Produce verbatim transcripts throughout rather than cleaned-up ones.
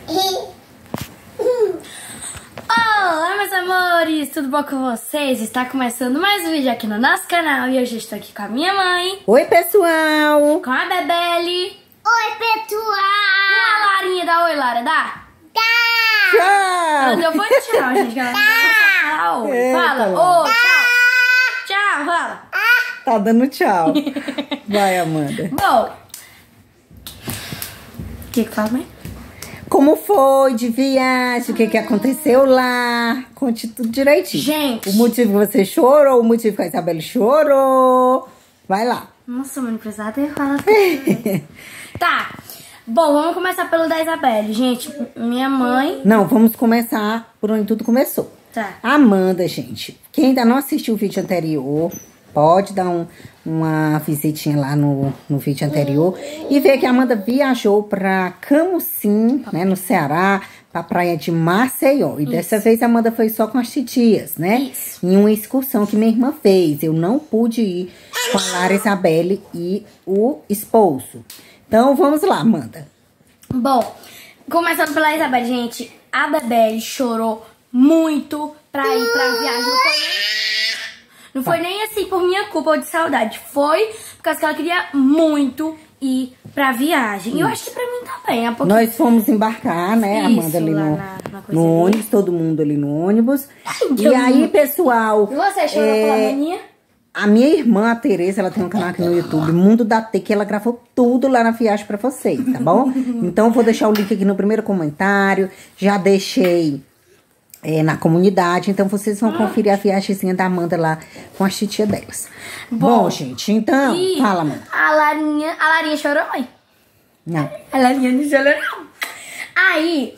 Olá, meus amores, tudo bom com vocês? Está começando mais um vídeo aqui no nosso canal e hoje eu estou aqui com a minha mãe. Oi, pessoal! Com a Bebele. Oi, pessoal! Com a Larinha. Dá oi, Lara, dá? Tá! Tchau! Ela deu foi tchau, gente. Ela não fala oi. Eita, Fala, Lara. ô, tchau. Tchau, fala. Tá dando tchau. Vai, Amanda. Bom. O que que fala, mãe? Como foi de viagem? O que que aconteceu lá? Conte tudo direitinho. Gente. O motivo que você chorou, o motivo que a Isabelle chorou. Vai lá. Nossa, mãe, não precisava ter falado. Tá. Bom, vamos começar pelo da Isabelle. Gente, minha mãe... Não, vamos começar por onde tudo começou. Tá. Amanda, gente. Quem ainda não assistiu o vídeo anterior, pode dar um, uma visitinha lá no, no vídeo anterior e ver que a Amanda viajou pra Camusim, né, no Ceará, pra praia de Maceió. E Isso. dessa vez a Amanda foi só com as titias, né? Isso. Em uma excursão que minha irmã fez. Eu não pude ir com a Lara, Isabelle e o esposo. Então, vamos lá, Amanda. Bom, começando pela Isabelle, gente. A Bebele chorou muito pra ir pra viagem. Não foi nem, não foi nem assim por minha culpa ou de saudade. Foi por causa que ela queria muito ir pra viagem. E eu acho que pra mim também. É um pouquinho... Nós fomos embarcar, né, Isso, Amanda, ali lá no, na- na coisa no ali. ônibus, todo mundo ali no ônibus. Ai, E eu- aí, pessoal... E você chorou é, pela maninha? A minha irmã, a Tereza, ela tem um canal aqui no YouTube, Mundo da T, que ela gravou tudo lá na viagem pra vocês, tá bom? Então, eu vou deixar o link aqui no primeiro comentário. Já deixei é, na comunidade. Então, vocês vão conferir a viagemzinha da Amanda lá com a titia delas. Bom, Bom, gente, então... E Fala, Amanda. a Larinha, a Larinha chorou, mãe? Não. A Larinha não chorou, não. Aí,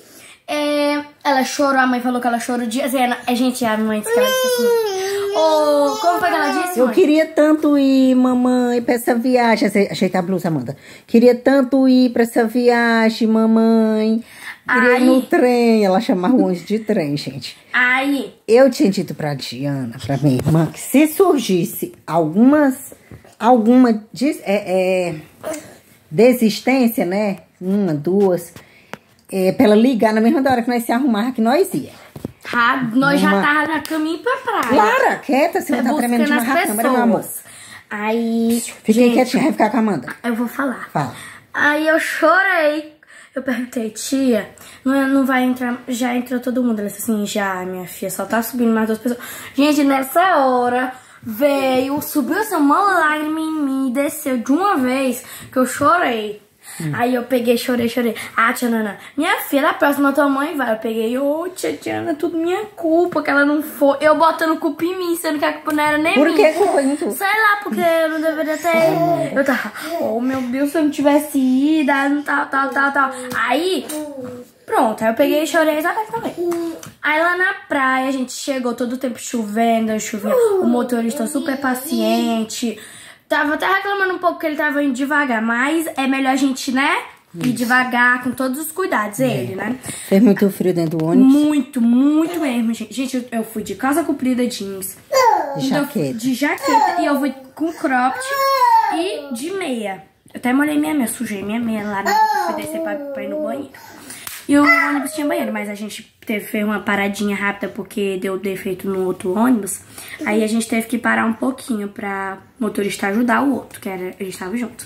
é, ela chorou, a mãe falou que ela chorou de... Assim, ela- a gente, a mãe disse que ela disse assim... Oh, como foi que ela disse, Eu mãe? queria tanto ir, mamãe, pra essa viagem. Ace- Ajeita a blusa, Amanda. Queria tanto ir pra essa viagem, mamãe. Queria ir no Ai. trem. Ela chamava o ônibus de trem, gente. Aí, Eu tinha dito pra Diana, pra minha irmã, que se surgisse algumas... Alguma des- é, é, desistência, né? Uma, duas... É, pra ela ligar na mesma hora que nós se arrumar, que nós ia. tá, nós já Uma- tava na caminho pra praia. Lara, quieta, você não tá tremendo de Buscando marrar a as câmera, meu amor. pessoas. Aí, Fiquei gente, quietinha, vai ficar com a Amanda. eu vou falar. Fala. Aí eu chorei. Eu perguntei, tia, não, não vai entrar, já entrou todo mundo? Ela disse assim, já, minha filha, só tá subindo mais duas pessoas. Gente, nessa hora, veio, subiu assim, uma lágrima em mim, desceu de uma vez, que eu chorei. Hum. Aí eu peguei, chorei, chorei. Ah, tia Nana, minha filha, na próxima tua mãe vai. Eu peguei, ô, tia Diana, tudo minha culpa, que ela não foi. Eu botando culpa em mim, sendo que a culpa não era nem Por minha. que culpa em tu? Sei lá, porque eu não deveria ter. Eu tava, oh meu Deus, se eu não tivesse ido, aí não tal, tal, tal, tal. Aí, pronto, aí eu peguei e chorei a Isabelle também. Aí lá na praia, a gente chegou todo o tempo chovendo, chovia. O motorista super paciente. Tava até reclamando um pouco que ele tava indo devagar, mas é melhor a gente, né? Ir devagar, com todos os cuidados, ele, né? Fez muito frio dentro do ônibus. Muito, muito mesmo, gente. Gente, eu, eu fui de calça comprida jeans. De Então, jaqueta. de jaqueta. E eu fui com cropped e de meia. Eu até molhei minha meia, sujei minha meia lá na fui descer pra, pra ir no banheiro. E o ônibus tinha banheiro, mas a gente teve, fez uma paradinha rápida porque deu defeito no outro ônibus. Aí a gente teve que parar um pouquinho pra motorista ajudar o outro, que era, eles estavam juntos.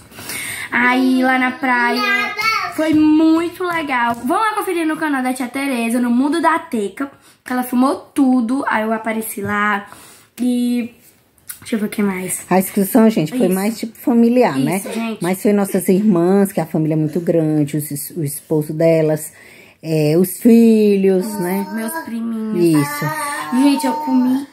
Aí lá na praia foi muito legal. Vão lá conferir no canal da tia Tereza, no Mundo da Teca, que ela filmou tudo. Aí eu apareci lá e... Deixa eu ver o que mais. A inscrição, gente, foi Isso. mais tipo familiar, Isso, né? gente. Mas foi nossas irmãs, que a família é muito grande, os es- o esposo delas, é, os filhos, né? Meus priminhos. Isso. Gente, eu comi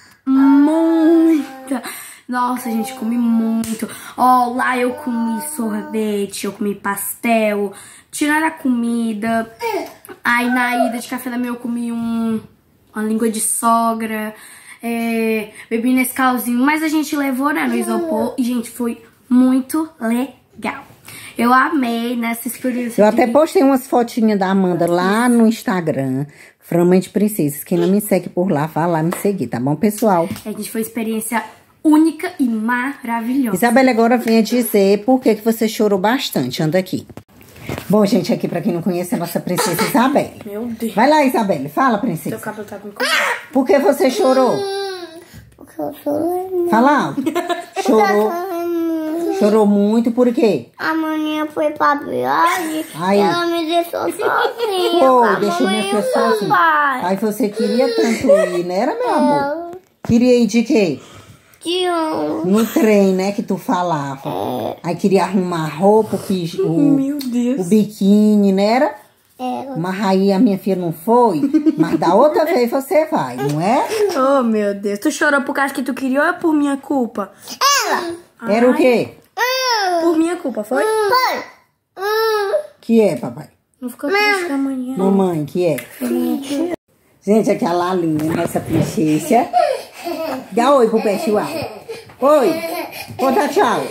muita. Nossa, gente, comi muito. Ó, lá eu comi sorvete, eu comi pastel, tirando a comida. Aí na ida de café da manhã eu comi um, uma língua de sogra. É, bebi nesse calzinho, mas a gente levou, né, no isopor. E, gente, foi muito legal. Eu amei nessa experiência. Eu até de... postei umas fotinhas da Amanda lá no Instagram, Frama de Princesas. Quem não me segue por lá, vá lá me seguir, tá bom, pessoal? A gente foi experiência única e maravilhosa. Isabelle agora venha dizer por que, que você chorou bastante. Anda aqui. Bom, gente, aqui pra quem não conhece, é a nossa princesa Isabelle. Meu Deus. Vai lá, Isabelle. Fala, princesa. Seu cabelo tá com coisa. Por que você chorou? Porque eu chorei. Fala alto. Chorou. Chorou muito, por quê? A maninha foi pra viagem. Aí. Ela me deixou sozinha. Pô, com a deixou minha mamãe e filha o meu sozinha. pai. Aí você queria tanto ir, né, era, meu amor? Queria ir de quê? De um. No trem, né, que tu falava. Aí queria arrumar roupa, o, pij- o, Meu Deus. o biquíni, né, era? É, Mas aí a minha filha não foi. Mas da outra vez você vai, não é? Oh, meu Deus. Tu chorou por causa que tu queria ou é por minha culpa? ela. Era o quê? Por minha culpa, foi? Foi. Hum. Que é, papai? Não ficou triste com amanhã. Mamãe, que é? Gente, aqui é a Lalinha, nossa princesa. Dá oi pro pessoal. Oi. Vou dar tchau.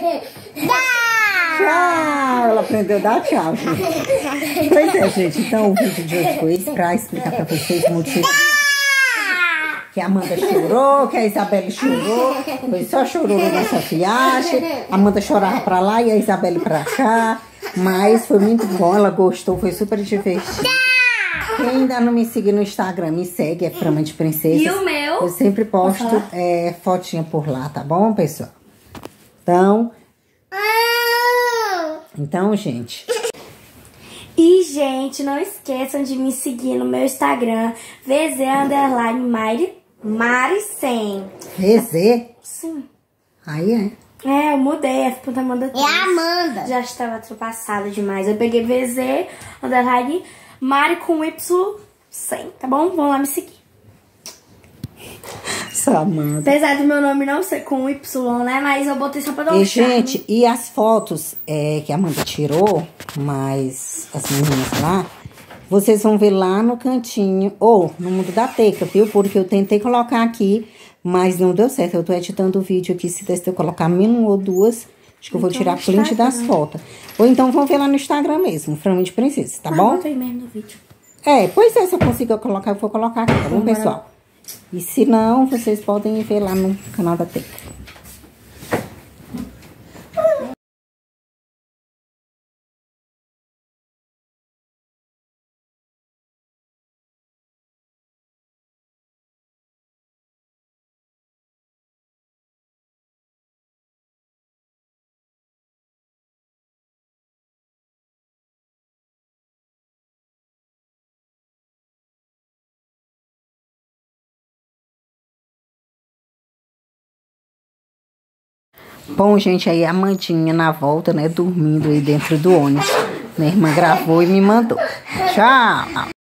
Tchau. Ela aprendeu a dar tchau, gente. Pois é, gente. Então o vídeo de hoje foi esse pra explicar pra vocês o motivo que a Amanda chorou, que a Isabelle chorou. Foi só chorou nessa viagem. A Amanda chorava pra lá e a Isabelle pra cá. Mas foi muito bom, ela gostou, foi super divertido. Quem ainda não me segue no Instagram, me segue, é Frama de Princesas. E o meu? Eu sempre posto é, fotinha por lá, tá bom, pessoal? Então, então, gente. E, gente, não esqueçam de me seguir no meu Instagram, V Z underline Mari, Maricem. V Z? Sim. Aí é. É, eu mudei, a puta Amanda É a Amanda. já estava ultrapassada demais. Eu peguei V Z underline Mari com Y cem, tá bom? Vão lá me seguir. Essa Amanda. Apesar do meu nome não ser com Y, né? Mas eu botei só pra dar um E, charme. gente, e as fotos é, que a Amanda tirou, mas as meninas lá, vocês vão ver lá no cantinho, ou no Mundo da Teca, viu? Porque eu tentei colocar aqui, mas não deu certo. Eu tô editando o vídeo aqui, se eu colocar uma ou duas, acho que eu vou Então, tirar no print das Instagram. fotos. Ou então vão ver lá no Instagram mesmo, Frama de Princesa, tá Ah, bom? botei mesmo no vídeo. É, pois é, se eu conseguir colocar, eu vou colocar aqui, tá bom, pessoal? E se não, vocês podem ver lá no canal da Teca. Bom, gente, aí a Amandinha na volta, né, dormindo aí dentro do ônibus. Minha irmã gravou e me mandou. Tchau!